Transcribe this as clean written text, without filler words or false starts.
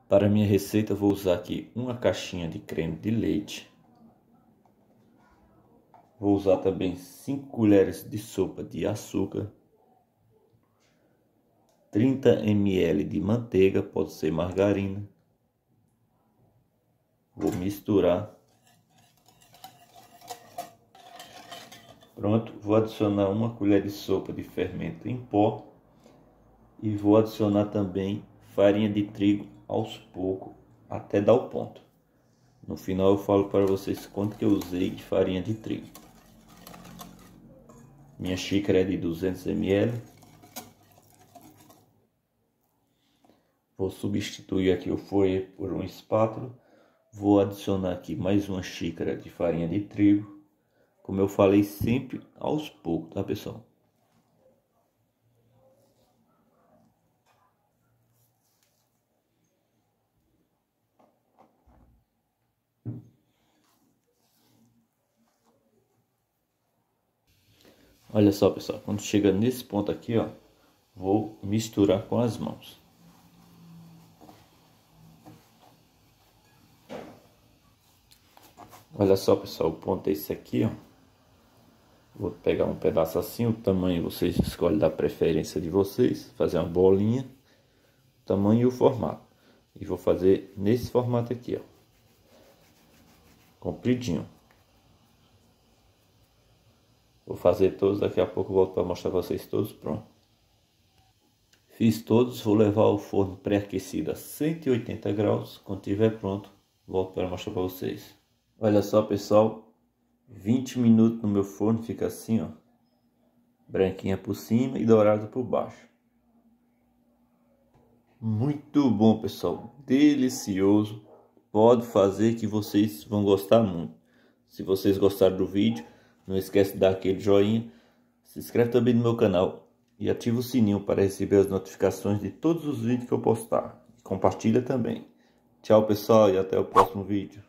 Para minha receita vou usar aqui uma caixinha de creme de leite. Vou usar também 5 colheres de sopa de açúcar. 30 ml de manteiga, pode ser margarina. Vou misturar. Pronto, vou adicionar uma colher de sopa de fermento em pó. E vou adicionar também farinha de trigo aos poucos, até dar o ponto. No final eu falo para vocês quanto que eu usei de farinha de trigo. Minha xícara é de 200 ml. Vou substituir aqui o fouet por uma espátula. Vou adicionar aqui mais uma xícara de farinha de trigo. Como eu falei, sempre aos poucos, tá, pessoal? Olha só, pessoal, quando chega nesse ponto aqui, ó, vou misturar com as mãos. Olha só, pessoal, o ponto é esse aqui, ó. Vou pegar um pedaço assim, o tamanho vocês escolhem da preferência de vocês, fazer uma bolinha, o tamanho e o formato. E vou fazer nesse formato aqui, ó, compridinho. Vou fazer todos, daqui a pouco eu volto para mostrar para vocês todos pronto. Fiz todos, vou levar ao forno pré-aquecido a 180 graus. Quando estiver pronto, volto para mostrar para vocês. Olha só, pessoal, 20 minutos no meu forno, fica assim, ó, branquinha por cima e dourado por baixo. Muito bom, pessoal, delicioso. Pode fazer que vocês vão gostar muito. Se vocês gostaram do vídeo, não esquece de dar aquele joinha, se inscreve também no meu canal e ativa o sininho para receber as notificações de todos os vídeos que eu postar. Compartilha também. Tchau, pessoal, e até o próximo vídeo.